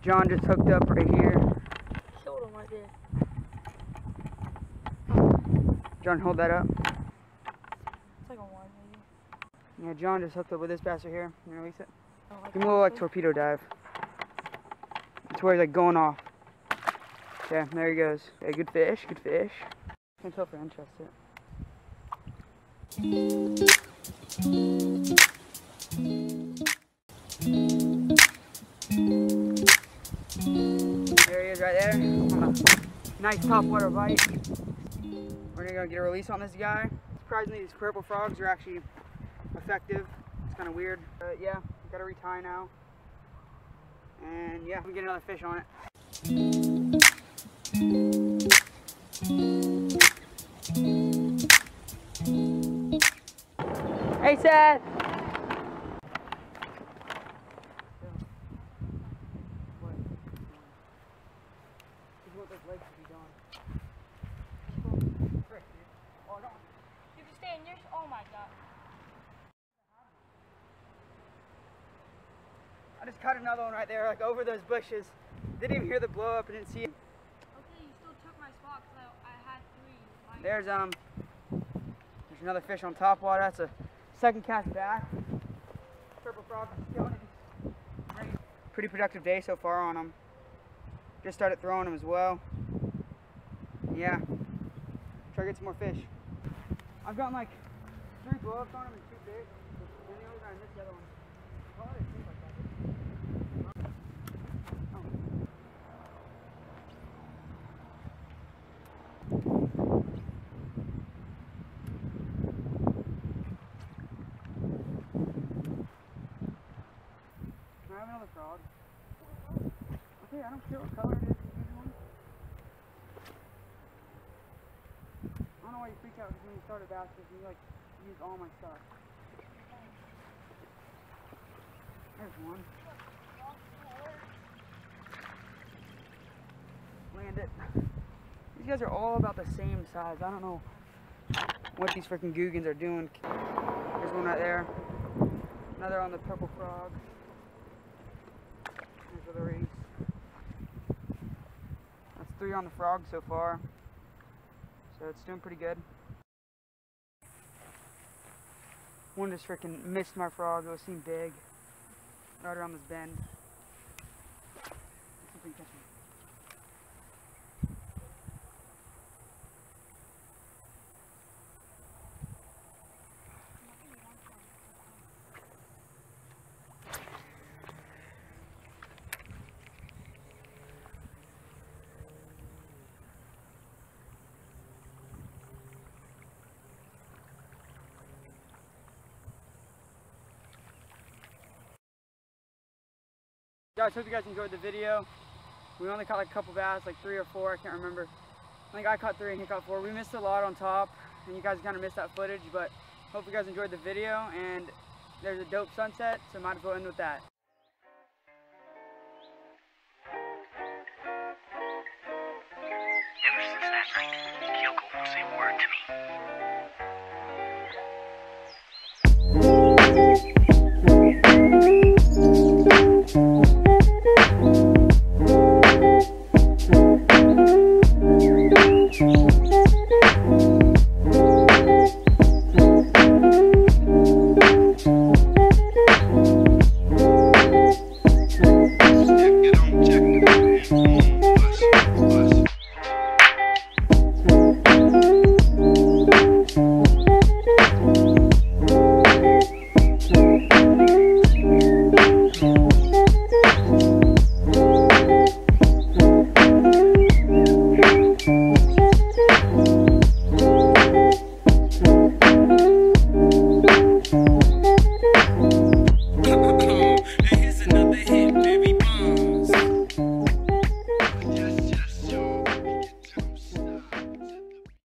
John just hooked up right here. Killed him right there. John, hold that up. It's like a one, maybe. Yeah, John just hooked up with this bastard here. You release it. Oh, like Give him a little like torpedo dive. It's where he's like going off. Yeah, there he goes. Hey, good fish, good fish. Can't tell if they're interested. There he is right there. On a nice topwater bite. We're gonna go get a release on this guy. Surprisingly, these purple frogs are actually effective. It's kind of weird. But yeah, gotta retie now. And yeah, we get another fish on it. Hey, Seth! You can stay in yours? Oh my god. I just caught another one right there, like over those bushes. Didn't even hear the blow up and didn't see it. Okay, you still took my spot because I had three. There's another fish on Topwater. That's a second cast back. Purple frog is killing it. Pretty productive day so far on them. Just started throwing them as well. Yeah, try to get some more fish. I've gotten like 3 blow-ups on them and 2 big. And the only reason I missed the other one. Why do they think like that? Can I have another frog? Okay, I don't care what color it is. I don't know why you freak out because when you start a bass fishing, you like use all my stuff. There's one. Land it. These guys are all about the same size. I don't know what these freaking googans are doing. There's one right there. Another on the purple frog. There's the race. That's 3 on the frog so far. So it's doing pretty good. One just freaking missed my frog. It was seen big. Right around this bend. Let's see if we can catch him. Guys, hope you guys enjoyed the video. We only caught like a couple bass, like 3 or 4, I can't remember. I think I caught 3 and he caught 4. We missed a lot on top, and you guys kind of missed that footage, but hope you guys enjoyed the video, and there's a dope sunset, so might as well end with that. Ever since that night, Kyoko won't say a word to me.